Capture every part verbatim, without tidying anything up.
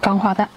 钢化蛋。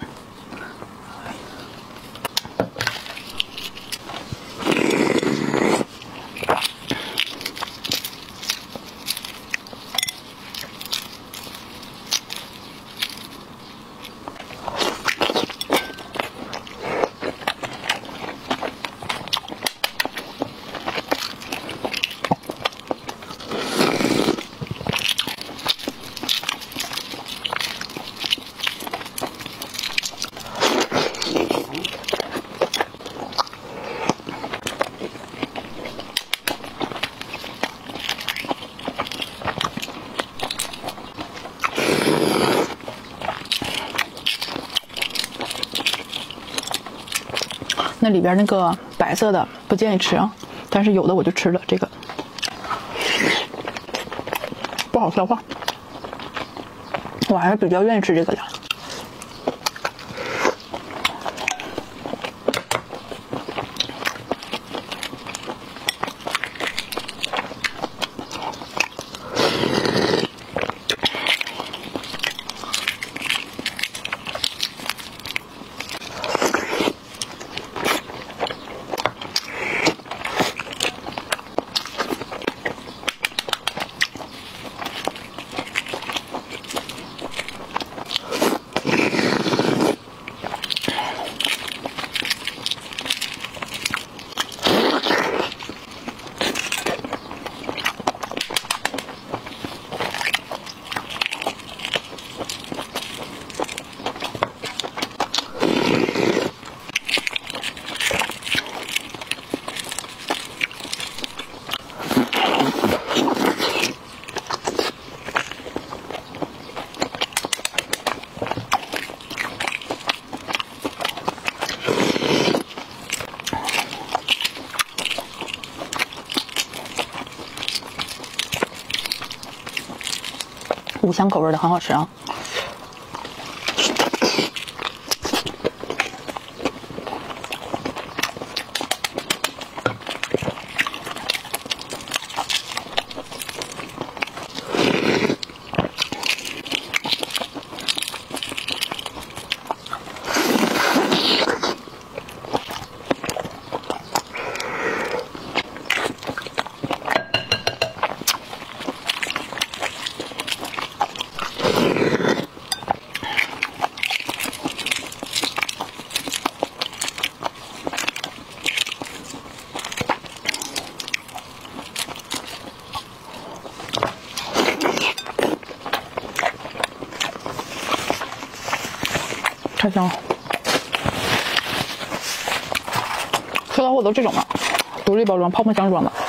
那里边那个白色的不建议吃啊，但是有的我就吃了，这个不好消化，我还是比较愿意吃这个的。五香口味的很好吃啊。太香了！收到货都这种的，独立包装、泡沫箱装的。